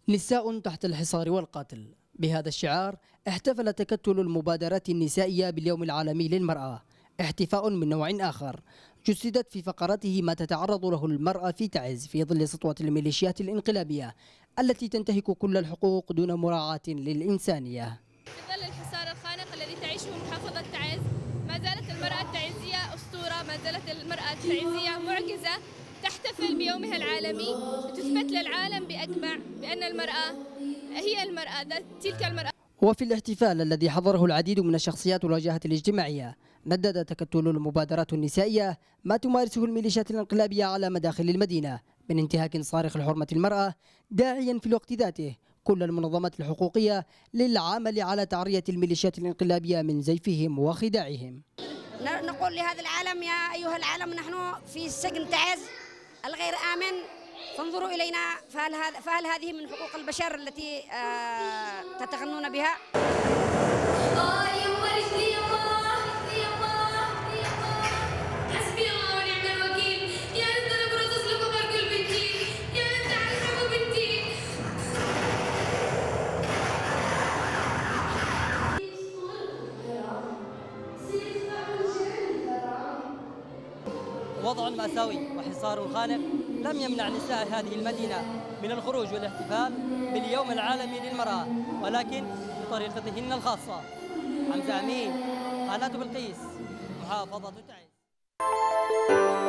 نساء تحت الحصار والقتل. بهذا الشعار احتفل تكتل المبادرات النسائية باليوم العالمي للمرأة، احتفاء من نوع آخر جسدت في فقرته ما تتعرض له المرأة في تعز في ظل سطوة الميليشيات الانقلابية التي تنتهك كل الحقوق دون مراعاة للإنسانية. في ظل الحصار الخانق الذي تعيشه محافظة تعز، ما زالت المرأة التعزية أسطورة، ما زالت المرأة التعزية معجزة تحتفل بيومها العالمي لتثبت للعالم بأجمع بأن المرأة هي المرأة، تلك المرأة. وفي الاحتفال الذي حضره العديد من الشخصيات والواجهات الاجتماعية، ندد تكتل المبادرات النسائية ما تمارسه الميليشيات الانقلابية على مداخل المدينة من انتهاك صارخ لحرمة المرأة، داعيا في الوقت ذاته كل المنظمات الحقوقية للعمل على تعرية الميليشيات الانقلابية من زيفهم وخداعهم. نقول لهذا العالم: يا أيها العالم، نحن في سجن تعز الغير آمن، فانظروا إلينا، فهل هذه من حقوق البشر التي تتغنون بها؟ وضع مأساوي وحصار خانق لم يمنع نساء هذه المدينة من الخروج والاحتفال باليوم العالمي للمرأة، ولكن بطريقتهن الخاصة. حمزة أمين، قناة بلقيس، محافظة تعز.